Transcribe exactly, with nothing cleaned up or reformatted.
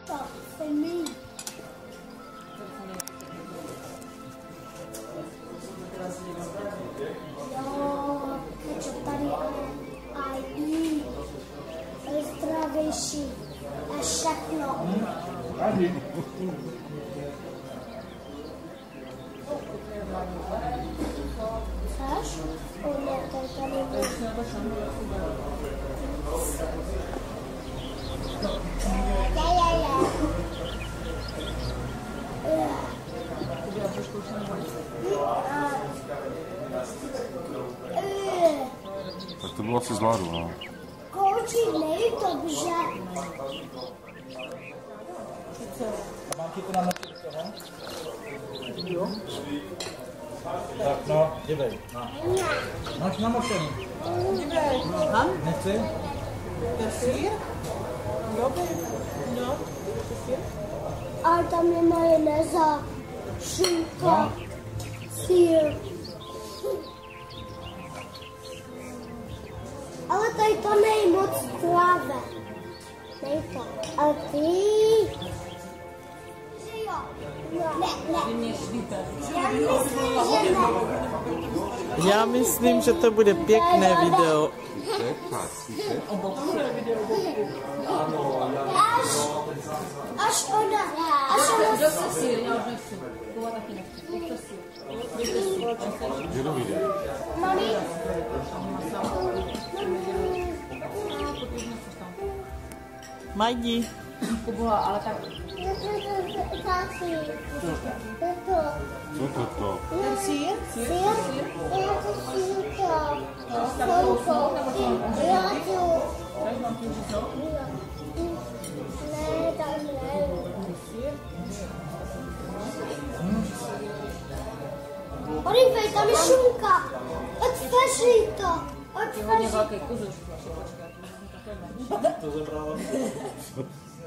To se mi. Jo, čo tady aj jí. Zdravější. A všechno. Ani. Chceš? Ono, to tady bude. Ja, ja, ja. Tak to bylo asi zvládu, no. Kouči, nejde dobře. Mám ti to namočit toho? Jo? Tak no, dívej. No. Máš namočený? Dívej. Aha. Nechci? To je sír? Dobrý. No. Ale tam je majonéza, šunka, sír. Ale tady to není moc zdravé. Nej to. Ale ty... Ne, ne. Já myslím, že ne. Já myslím, že to bude pěkné video. Až, až ona, až ona... Kdo chce sír? Já už nechci. Kova taky nechci. Kdo chce sír? Že to vyjde. Mami? Majdi. Kuboha, ale tak... Tati. Toto. Co to to? Ten sír? Sír? Já to sírka. Sonko. Já tu. Ne, tam ne. Podívej, tam je šunka. Otevři to. Je hodně Otevři. velký kuzuš. To zebralo.